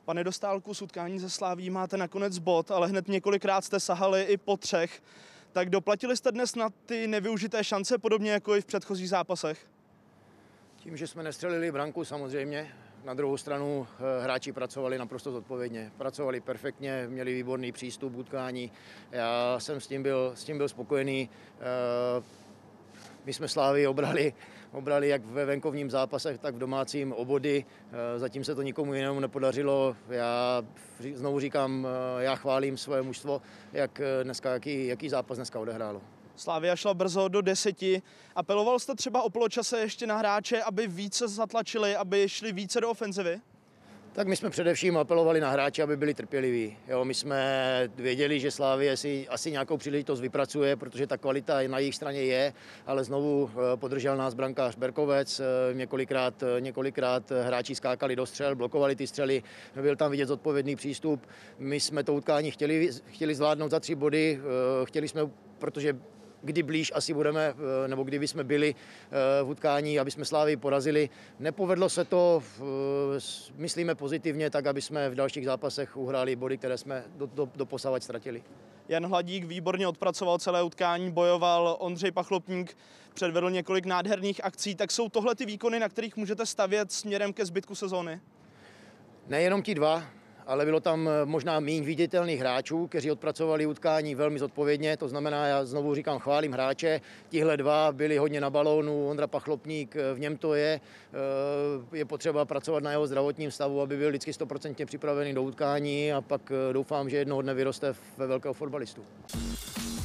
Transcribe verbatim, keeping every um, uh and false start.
Pane Dostálku, z utkání ze Slaví máte nakonec bod, ale hned několikrát jste sahali i po třech. Tak doplatili jste dnes na ty nevyužité šance, podobně jako i v předchozích zápasech? Tím, že jsme nestřelili branku samozřejmě, na druhou stranu hráči pracovali naprosto zodpovědně. Pracovali perfektně, měli výborný přístup k utkání. Já jsem s tím byl, s tím byl spokojený. My jsme Slávii obrali, obrali jak ve venkovním zápasech, tak v domácím o body. Zatím se to nikomu jinému nepodařilo. Já znovu říkám, já chválím své mužstvo, jak dneska, jaký, jaký zápas dneska odehrálo. Slavia šla brzo do deseti. Apeloval jste třeba o poločase ještě na hráče, aby více zatlačili, aby šli více do ofenzivy? Tak my jsme především apelovali na hráče, aby byli trpěliví. Jo, my jsme věděli, že Slavie si asi nějakou příležitost vypracuje, protože ta kvalita na jejich straně je, ale znovu podržel nás brankář Berkovec, několikrát, několikrát hráči skákali do střel, blokovali ty střely, byl tam vidět zodpovědný přístup. My jsme to utkání chtěli, chtěli zvládnout za tři body, chtěli jsme, protože kdy blíž asi budeme, nebo kdyby jsme byli v utkání, aby jsme Slávii porazili. Nepovedlo se to, myslíme pozitivně, tak aby jsme v dalších zápasech uhráli body, které jsme do, do, doposavad ztratili. Jan Hladík výborně odpracoval celé utkání, bojoval, Ondřej Pachlopník předvedl několik nádherných akcí. Tak jsou tohle ty výkony, na kterých můžete stavět směrem ke zbytku sezóny? Nejenom ti dva, ale bylo tam možná méně viditelných hráčů, kteří odpracovali utkání velmi zodpovědně. To znamená, já znovu říkám, chválím hráče. Tihle dva byli hodně na balónu, Ondra Pachlopník, v něm to je. Je potřeba pracovat na jeho zdravotním stavu, aby byl vždycky stoprocentně připravený do utkání a pak doufám, že jednoho dne vyroste ve velkého fotbalistu.